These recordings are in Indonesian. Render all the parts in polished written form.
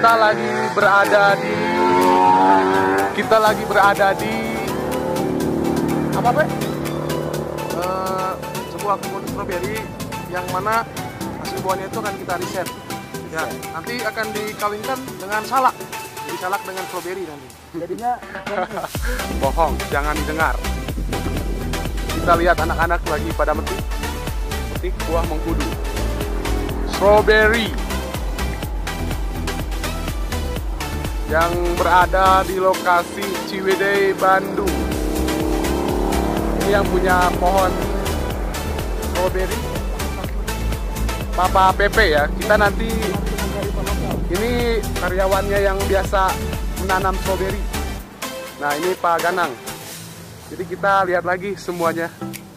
kita lagi berada di apa, Pak? Sebuah kebun stroberi yang mana hasil buahnya itu akan kita riset. Ya, nanti akan dikawinkan dengan salak. Jadi salak dengan stroberi nanti. Jadinya Bohong, jangan didengar. Kita lihat anak-anak lagi pada metik buah mengkudu. Stroberi yang berada di lokasi Ciwidey, Bandung. Ini yang punya pohon stroberi Papa Pepe ya. Kita nanti ini karyawannya yang biasa menanam stroberi. Nah, ini Pak Ganang. Jadi kita lihat lagi semuanya.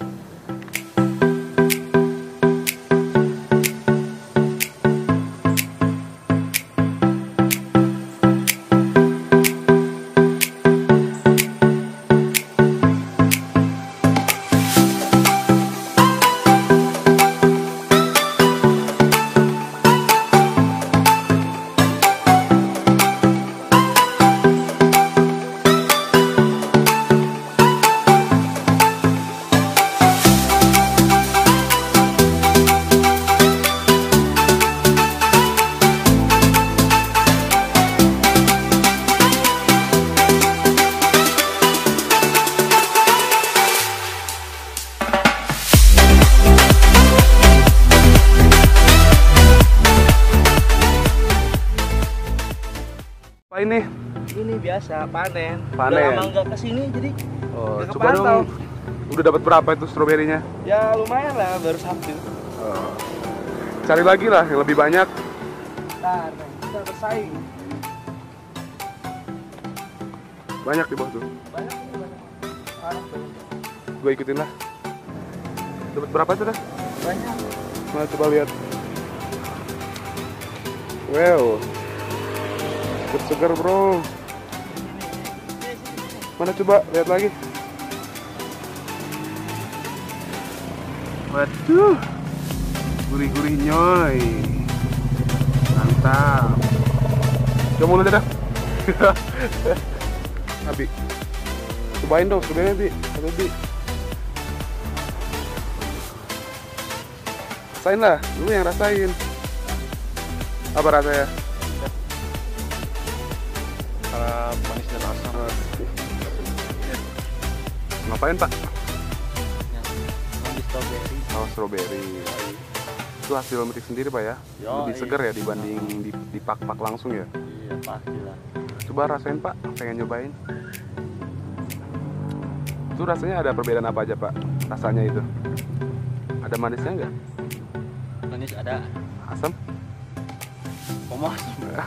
ini biasa panen. Panen. Udah lama nggak kesini jadi nggak coba kepantau. dong. Udah dapat berapa itu stroberinya? Ya lumayan lah, baru satu. Cari lagi lah yang lebih banyak. Ntar kita bersaing. Banyak di bawah tuh. Banyak. Gue ikutin lah. Dapat berapa tuh dah? Banyak. Nah, coba lihat. Wow. Segar bro. Mana coba lihat lagi. Waduh, gurih-gurih nyoy, mantap. Coba mulai dah. Abi, cobain dong sebenarnya Bi, atau Bi. Rasain lah, lu yang rasain. Apa rasanya? Manis dan asam. Ngapain Pak? Ambil strawberry. Oh, stroberi. Itu hasil metik sendiri Pak ya? Lebih segar ya dibanding dipak-pak langsung ya? Iya pastilah. Coba rasain Pak, pengen nyobain. Itu rasanya ada perbedaan apa aja Pak? Rasanya itu? Ada manisnya nggak? Manis ada. Asam? Pomos.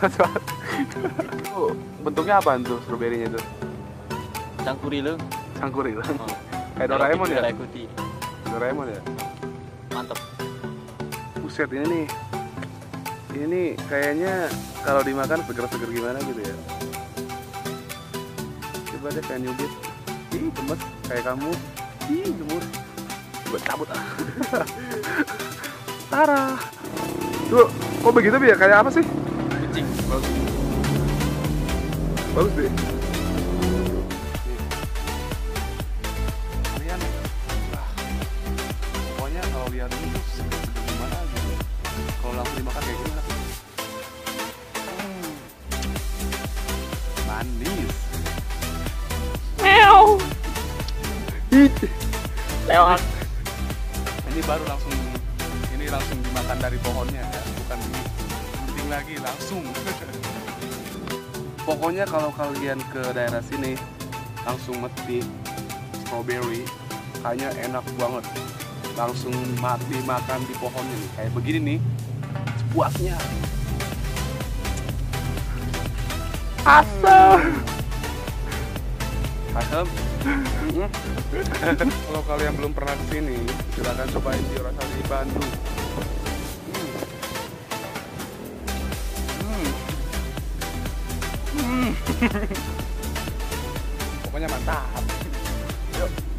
Itu bentuknya apa tuh stroberinya itu? Cangkuri lu. Cangkuri lah. Kayak Doraemon ya? Ikuti. Doraemon ya? Mantap. Buset ini nih. Ini nih kayaknya kalau dimakan seger-seger gimana gitu ya. Coba deh pengen nyubit. Ih, gemes kayak kamu. Ih, gemes. Gue cabut ah. Tara. Tuh, kok begitu Bi ya? Kayak apa sih? Kucing. Bagus. Bagus Bi. Kalian, pokoknya kalau lihat ini tuh seger-seger gimana gitu. Kalau langsung dimakan kayak gini langsung. Manis. Meow. Lewat. Ini baru langsung dimakan dari pohonnya ya, bukan digunting lagi langsung. Pokoknya kalau kalian ke daerah sini langsung metik strawberry, kayaknya enak banget. Langsung mati makan di pohonnya nih, kayak begini nih, puasnya. Asam. Asam. Kalau kalian belum pernah kesini, silakan cobain di Rasani Bandung. Pokoknya mantap. Yuk.